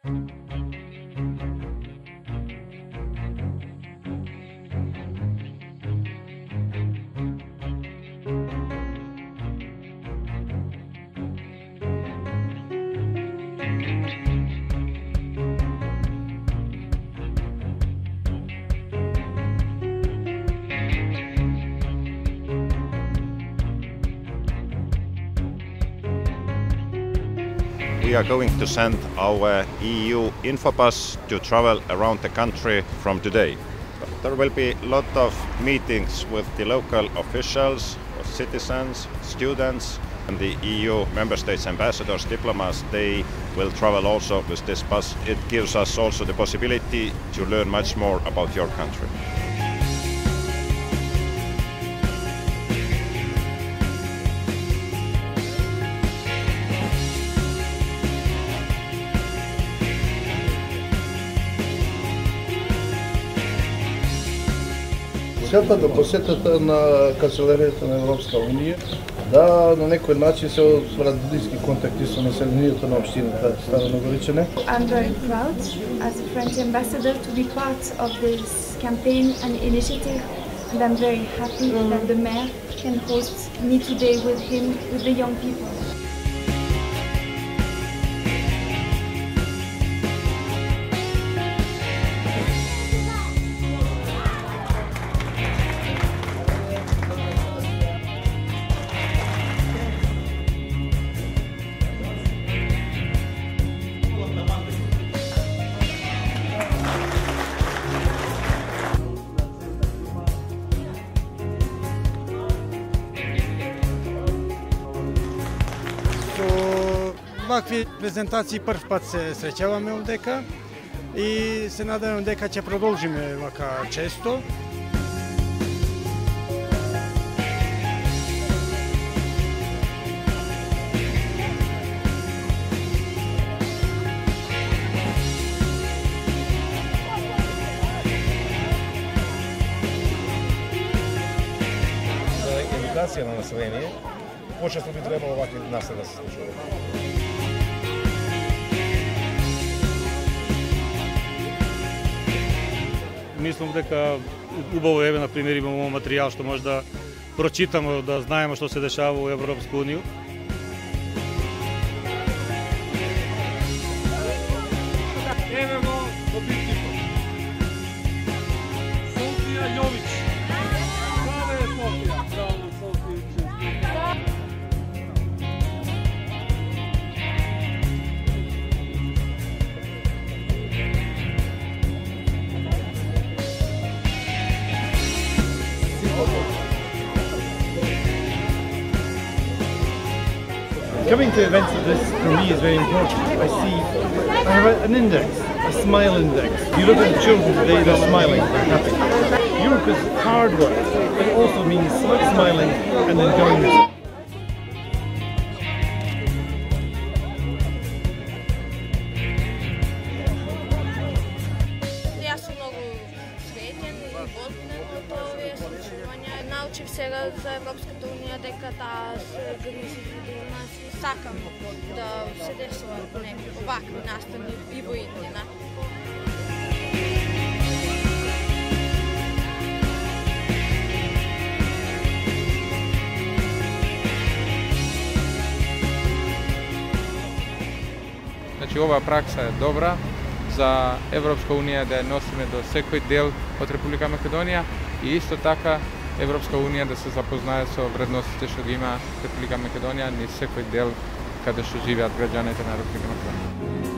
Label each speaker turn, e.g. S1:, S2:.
S1: We are going to send our EU Infobus to travel around the country from today. There will be a lot of meetings with the local officials, citizens, students, and the EU member states ambassadors, diplomats. They will travel also with this bus. It gives us also the possibility to learn much more about your country.
S2: Целта да посетата на канцеларијата на Европска унија, да на некој начин се отворат блиски контакти со населението на општината Стара Ногоричане.
S3: I'm very proud as a French ambassador to be part of this campaign and initiative, and I'm very happy that the mayor can host me today with him, with the young people.
S4: Вакви презентации прв пат се среќаваме овдека и се надевам дека ќе продолжиме вака често.
S5: За едукација на население, почесто би требало вакви насели да се случуваат.
S6: Мислам дека убаво е, на пример, имаме материјал што може да прочитаме, да знаеме што се дешава во Европска унија. Еве го добитникот. Софија Љович. Каде е Софија? Браво, Софија.
S7: Coming to events like this for me is very important. I have an index, a smile index. You look at the children today, they're smiling, they're happy. Europe is hard work, but it also means smiling and enjoying it.
S8: Јас сум многу среќен и возбуден од овие случувања. Научив сега за Европската унија дека таа се грижи за нас и сакам да се десуваат некои овакви настани и во иднина.
S9: Значи, ова пракса е добра за Европска унија да ја носиме до секој дел од Република Македонија и исто така Европска унија да се запознае со вредностите што ги има Република Македонија низ секој дел каде што живеат граѓаните на Република Македонија.